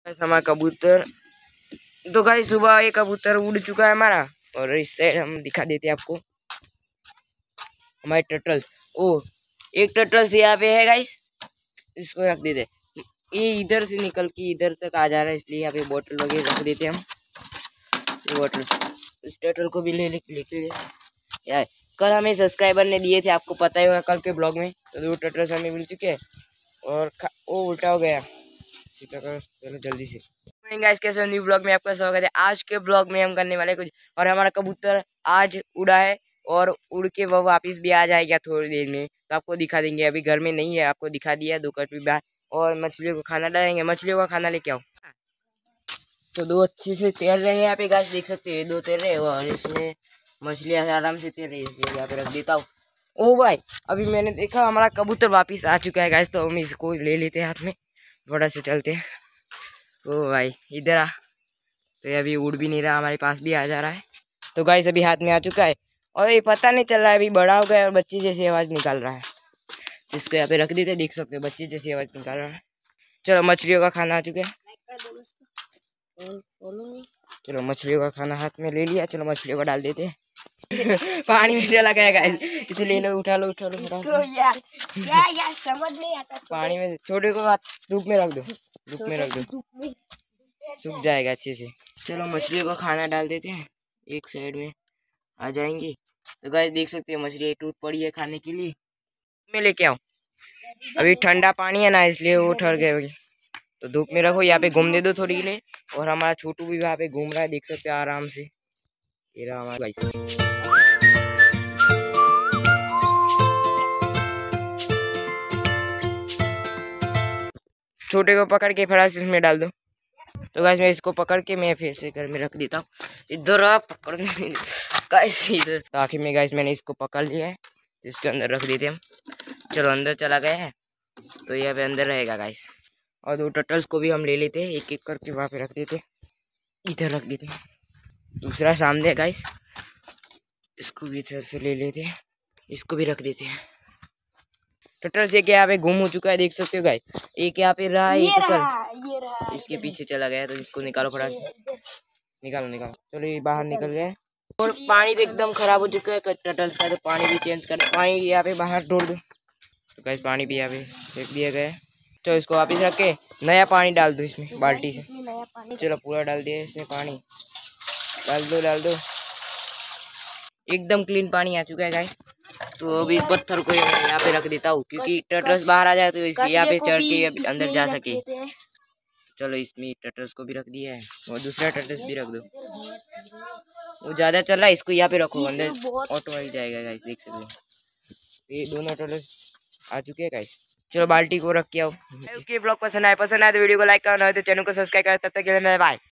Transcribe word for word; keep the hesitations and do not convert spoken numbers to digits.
हमारा कबूतर तो गाइस सुबह एक कबूतर उड़ चुका है हमारा। और इस साइड हम दिखा देते हैं आपको हमारे टर्टल्स। ओ एक टर्टल्स यहाँ पे है गाइस, इसको रख देते। ये इधर से निकल के इधर तक आ जा रहा है, इसलिए यहाँ पे बोतल वगैरह रख देते हम। ये बोतल इस टर्टल को भी ले लेके यार कल हमें सब्सक्राइबर ने दिए थे, आपको पता ही होगा कल के ब्लॉग में। तो दो टर्टल्स हमें मिल चुके हैं और वो उल्टा हो गया। चलो जल्दी से गाइस, कैसे न्यू ब्लॉग में आपका स्वागत है। आज के ब्लॉग में हम करने वाले कुछ, और हमारा कबूतर आज उड़ा है और उड़ के वो वापस भी आ जाएगा थोड़ी देर में, तो आपको दिखा देंगे। अभी घर में नहीं है, आपको दिखा दिया दोपहर भी बाहर। और मछलियों को खाना डालेंगे, मछलियों का खाना लेके आओ। तो दो अच्छे से तैर रहे हैं यहाँ पे गाइस, देख सकते हैं दो तैर रहे हैं और इसमें मछलियाँ आराम से तैर रही है, इसलिए यहाँ पे रख देता हूँ। ओ भाई अभी मैंने देखा हमारा कबूतर वापस आ चुका है गाइस, तो हम इसको ले लेते हैं हाथ में, थोड़ा से चलते हैं। ओ भाई इधर आ, तो ये अभी उड़ भी नहीं रहा, हमारे पास भी आ जा रहा है। तो गाइस अभी हाथ में आ चुका है और ये पता नहीं चल रहा है, अभी बड़ा हो गया और बच्चे जैसी आवाज़ निकाल रहा है। इसको यहाँ पे रख देते, देख सकते हो बच्चे जैसी आवाज़ निकाल रहा है। चलो मछलियों का खाना आ चुका है, चलो मछलियों का खाना हाथ में ले लिया। चलो मछलियों का डाल देते हैं पानी में चला गया गाइस, इसलिए लो उठा लो उठा लो इसको यार, यार यार समझ नहीं आता। पानी में छोटे को धूप में रख दो, धूप में रख दो, सूख जाएगा अच्छे से। चलो मछलियों का खाना डाल देते हैं, एक साइड में आ जाएंगी। तो गाइस देख सकते हैं मछली टूट पड़ी है खाने के लिए, मैं लेके आओ। अभी ठंडा पानी है ना, इसलिए वो ठहर गए। तो धूप में रखो, यहाँ पे घूमने दो थोड़ी ले। और हमारा छोटू भी वहाँ पे घूम रहा है, देख सकते हैं आराम से। ये रहा हमारा गाइस, छोटे को पकड़ के फटाक से इसमें डाल दो। तो गाइस मैं इसको पकड़ के मैं फिर से घर में रख देता हूँ। इधर आप पकड़ गाइस इधर। तो आखिर में गाइस मैंने इसको पकड़ लिया है, तो इसके अंदर रख देते हम। चलो अंदर चला गया है, तो यहाँ पे अंदर रहेगा गाइस। और दो टर्टल्स को भी हम ले लेते हैं, एक एक करके वहाँ पे रख देते, इधर रख देते हैं। दूसरा सामने है गाइस, इसको भी इधर से ले लेते हैं, इसको भी रख देते हैं। टर्टल्स एक यहाँ पे गुम हो चुका है, देख सकते हो गाइस। एक यहाँ पे रहा है, ये तो चल ये रहा, इसके पीछे चला गया, तो इसको निकालो फटाक से, निकालो निकालो। चलो ये बाहर निकल गया। और पानी तो एकदम खराब हो चुका है टर्टल्स का, तो पानी भी चेंज कर, पानी यहाँ पे बाहर छोड़ दो। तो गाइस पानी भी यहाँ पे फेंक दिया गया है। तो इसको वापस रख के नया पानी डाल दो इसमें बाल्टी से। चलो पूरा डाल दिया इसमें पानी, डाल दो डाल दो, एकदम क्लीन पानी आ चुका है गाइस। तो अभी पत्थर को यहाँ पे रख देता हूँ, क्योंकि टर्टल्स बाहर आ जाए तो यहाँ पे चढ़ के अंदर जा सके। चलो इसमें टर्टल्स को भी रख दिया है, और दूसरा टर्टल्स भी रख दो। वो ज्यादा चल रहा है, इसको यहाँ पे रखो, अंदर ऑटो आ जाएगा गाइस, देख सकते हो। ये दोनों टर्टल्स आ चुके हैं गाइस। चलो बाल्टी को रख के आओ। ब्लॉग पसंद आए पसंद आए तो वीडियो को लाइक करना, तो चैनल को सब्सक्राइब कर। तब तक के लिए बाय।